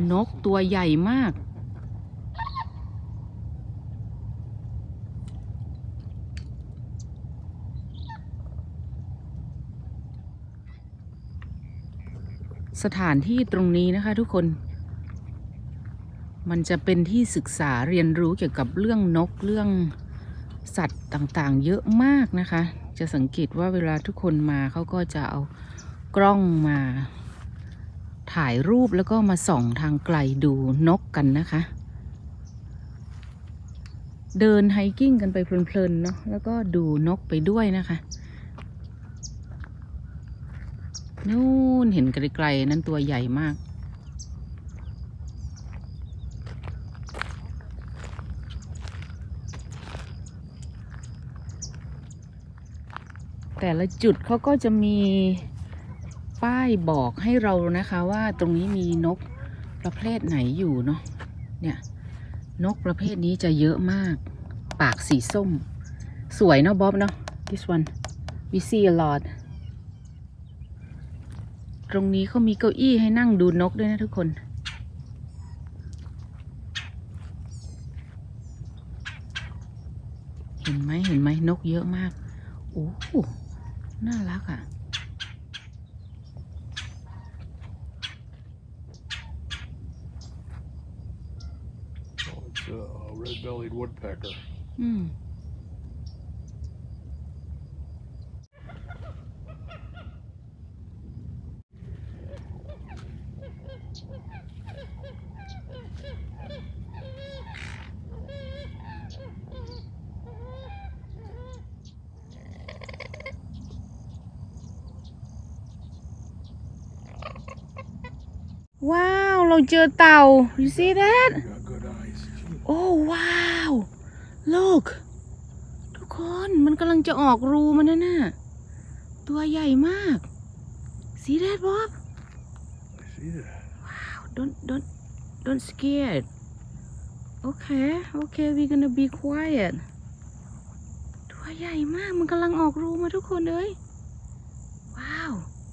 นกตัวใหญ่มากสถานที่ตรงนี้นะคะทุกคนมันจะเป็นที่ศึกษาเรียนรู้เกี่ยวกับเรื่องนกเรื่องสัตว์ต่างๆเยอะมากนะคะจะสังเกตว่าเวลาทุกคนมาเขาก็จะเอากล้องมาถ่ายรูปแล้วก็มาส่องทางไกลดูนกกันนะคะเดินไฮกิ้งกันไปเพลินๆเนาะแล้วก็ดูนกไปด้วยนะคะนู่นเห็นไกลๆนั้นตัวใหญ่มากแต่ละจุดเขาก็จะมีป้ายบอกให้เรานะคะว่าตรงนี้มีนกประเภทไหนอยู่เนาะเนี่ยนกประเภทนี้จะเยอะมากปากสีส้มสวยเนาะบ๊อบเนาะ this one we see a lot ตรงนี้เขามีเก้าอี้ให้นั่งดูนกด้วยนะทุกคนเห็นไหมนกเยอะมากโอ้น่ารักอ่ะ red-bellied woodpecker. Wow เราเจอเต่า you see that oh wow look ทุกคนมันกำลังจะออกรูมันน่ะตัวใหญ่มาก see that Bob I see that wow don't scared okay we're gonna be quiet ตัวใหญ่มากมันกำลังออกรูมาทุกคนเลยว้าว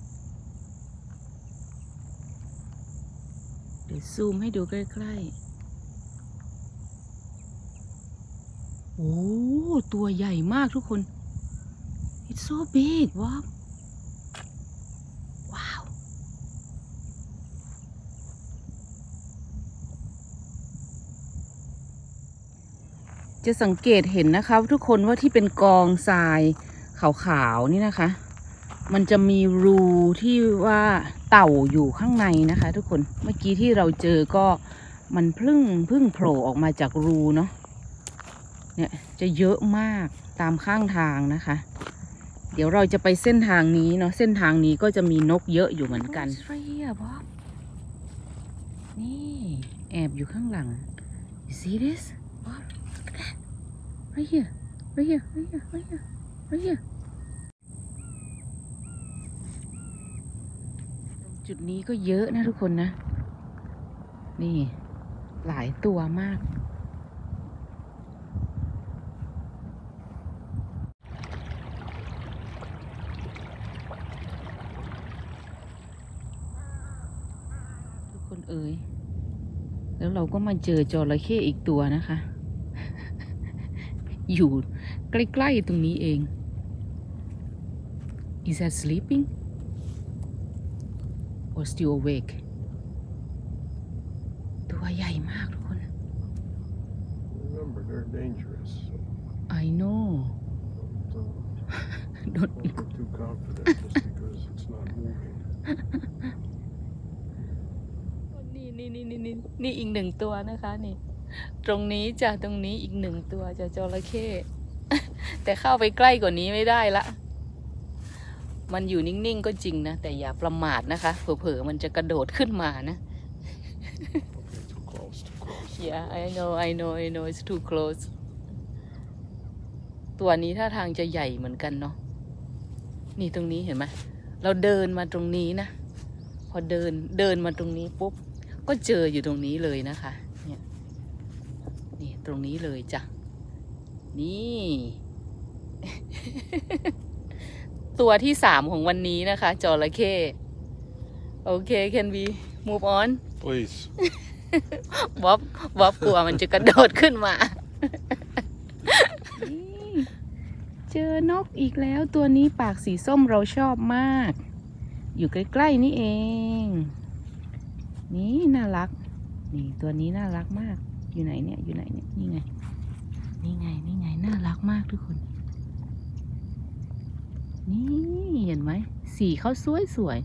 เดี๋ยวซูมให้ดูใกล้ๆโอ้ตัวใหญ่มากทุกคน it's so big ว้าวจะสังเกตเห็นนะคะทุกคนว่าที่เป็นกองทรายขาวๆนี่นะคะมันจะมีรูที่ว่าเต่าอยู่ข้างในนะคะทุกคนเมื่อกี้ที่เราเจอก็มันเพิ่งโผล่ออกมาจากรูเนาะเนี่ยจะเยอะมากตามข้างทางนะคะเดี๋ยวเราจะไปเส้นทางนี้เนาะเส้นทางนี้ก็จะมีนกเยอะอยู่เหมือนกันนี่แอบอยู่ข้างหลัง you see this Bob look at that right hereจุดนี้ก็เยอะนะทุกคนนะนี่หลายตัวมากทุกคนเอ๋ยแล้วเราก็มาเจอจระเข้อีกตัวนะคะ อยู่ใกล้ๆตรงนี้เอง Is that sleeping or still awake ตัวใหญ่มากทุกคน Remember, they're dangerous. I know Don't get too confident just because it's not moving. นี่อีกหนึ่งตัวนะคะนี่ตรงนี้จ้ะตรงนี้อีกหนึ่งตัวจะจระเข้ แต่เข้าไปใกล้กว่านี้ไม่ได้ละมันอยู่นิ่งๆก็จริงนะแต่อย่าประมาทนะคะเผลอๆมันจะกระโดดขึ้นมานะ Yeah I know it's too close ตัวนี้ท่าทางจะใหญ่เหมือนกันเนาะนี่ตรงนี้เห็นไหมเราเดินมาตรงนี้นะพอเดินมาตรงนี้ปุ๊บก็เจออยู่ตรงนี้เลยนะคะเนี่ยนี่ตรงนี้เลยจ้ะนี่ ตัวที่3ของวันนี้นะคะจระเข้โอเค can we move on Please. บ๊อบกลัวมันจะกระโดดขึ้นมา นี่เจอนกอีกแล้วตัวนี้ปากสีส้มเราชอบมาก อยู่ใกล้ๆนี่เอง นี่น่ารัก นี่ตัวนี้น่ารักมาก อยู่ไหนเนี่ยอยู่ไหนเนี่ยนี่ไงนี่ไงนี่ไงน่ารักมากทุกคน นี่เห็นไหมสีเขาสวย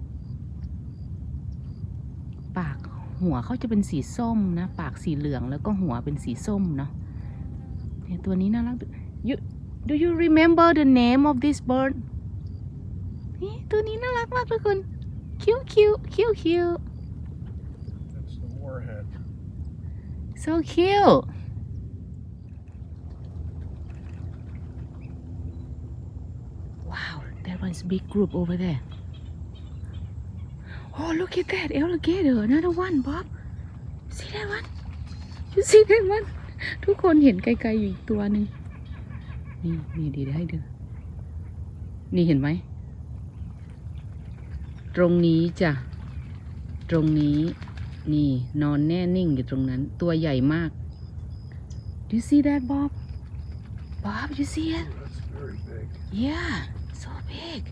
ปากหัวเขาจะเป็นสีส้มนะปากสีเหลืองแล้วก็หัวเป็นสีส้มเนาะเนี่ยตัวนี้น่ารัก Do you remember the name of this bird นี่ตัวนี้น่ารักมากทุกคน cute That's the warhead. so cute wow that one's big group over there oh look at that alligator another one Bob see that one you see that one ทุกคนเห็นไกลๆอยู่อีกตัวหนึ่งนี่ดีได้ดูนี่เห็นไหมตรงนี้จ้ะตรงนี้นี่นอนแน่นิ่งอยู่ตรงนั้นตัวใหญ่มาก Do you see that Bob you see it That's very big. yeah so big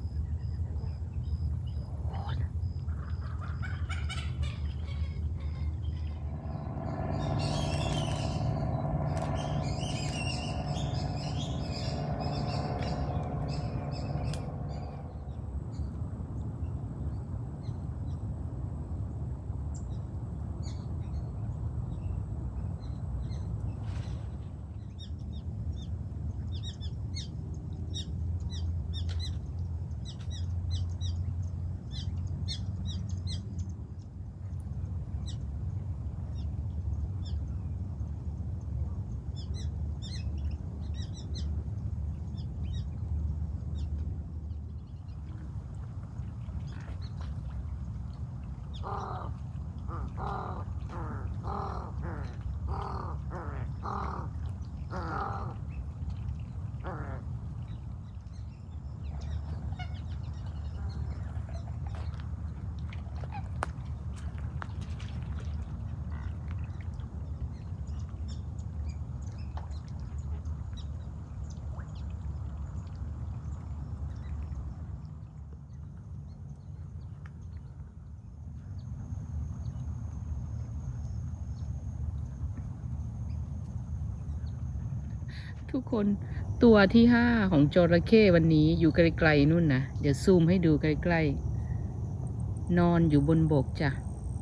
ทุกคนตัวที่5ของจระเข้วันนี้อยู่ไกลๆนู่นนะเดี๋ยวซูมให้ดูใกล้ๆนอนอยู่บนบกจ้ะ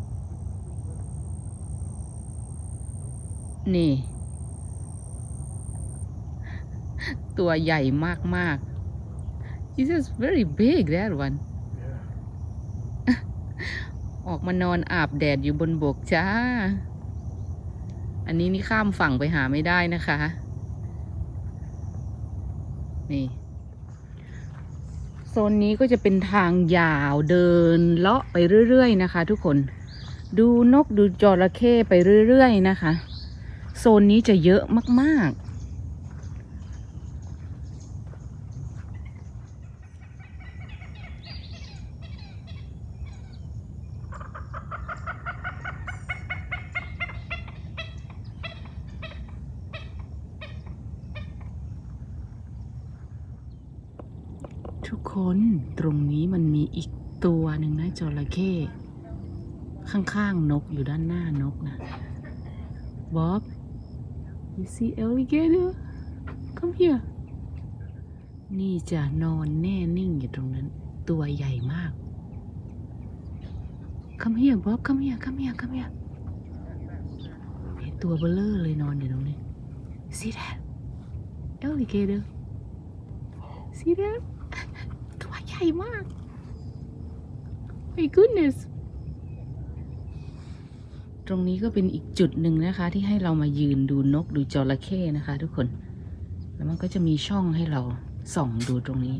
นี่ตัวใหญ่มากๆ This is very big that one Yeah. ออกมานอนอาบแดดอยู่บนบกจ้าอันนี้นี่ข้ามฝั่งไปหาไม่ได้นะคะนี่โซนนี้ก็จะเป็นทางยาวเดินเลาะไปเรื่อยๆนะคะทุกคนดูนกดูจระเข้ไปเรื่อยๆนะคะโซนนี้จะเยอะมากๆทุกคนตรงนี้มันมีอีกตัวหนึ่งนะจระเข้ข้างๆนกอยู่ด้านหน้านกนะบ๊อบ you see alligator come here นี่จะนอนแน่นิ่งอยู่ตรงนั้นตัวใหญ่มาก come here Bob come here ตัวเบลอเลยนอนอยู่ตรงนี้ see that alligator see thatตัวใหญ่มาก my goodness ตรงนี้ก็เป็นอีกจุดหนึ่งนะคะที่ให้เรามายืนดูนกดูจระเข้นะคะทุกคนแล้วมันก็จะมีช่องให้เราส่องดูตรงนี้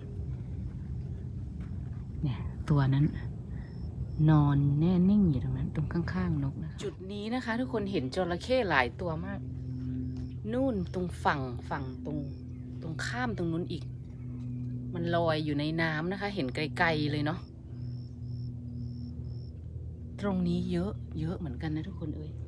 เนี่ยตัวนั้นนอนแน่นิ่งอยู่ตรงนั้นตรงข้างๆนกนะคะจุดนี้นะคะทุกคนเห็นจระเข้หลายตัวมากนู่นตรงฝั่งตรงข้ามตรงนู้นอีกมันลอยอยู่ในน้ำนะคะเห็นไกลๆเลยเนาะตรงนี้เยอะเยอะเหมือนกันนะทุกคนเอ้ย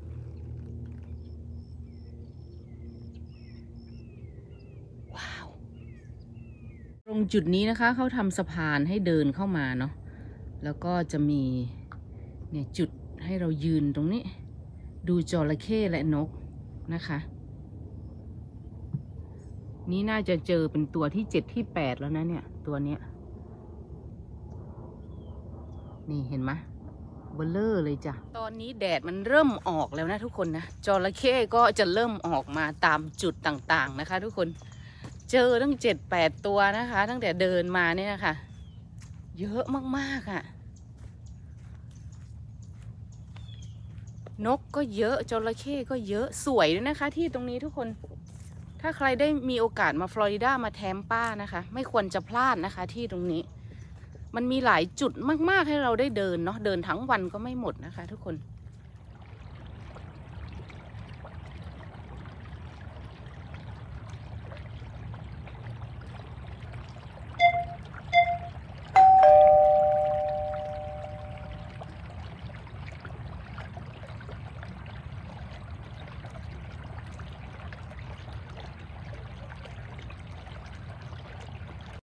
ว้าวตรงจุดนี้นะคะเขาทำสะพานให้เดินเข้ามาเนาะแล้วก็จะมีเนี่ยจุดให้เรายืนตรงนี้ดูจระเข้และนกนะคะนี่น่าจะเจอเป็นตัวที่7ที่8แล้วนะเนี่ยตัวเนี้ยนี่เห็นไหมเบลเลอร์เลยจ้ะตอนนี้แดดมันเริ่มออกแล้วนะทุกคนนะจระเข้ก็จะเริ่มออกมาตามจุดต่างๆนะคะทุกคนเจอตั้ง7-8ตัวนะคะตั้งแต่เดินมาเนี่ยนะคะเยอะมากๆอ่ะนกก็เยอะจระเข้ก็เยอะสวยด้วยนะคะที่ตรงนี้ทุกคนถ้าใครได้มีโอกาสมาฟลอริดามาแทมป้านะคะไม่ควรจะพลาดนะคะที่ตรงนี้มันมีหลายจุดมากๆให้เราได้เดินเนาะเดินทั้งวันก็ไม่หมดนะคะทุกคน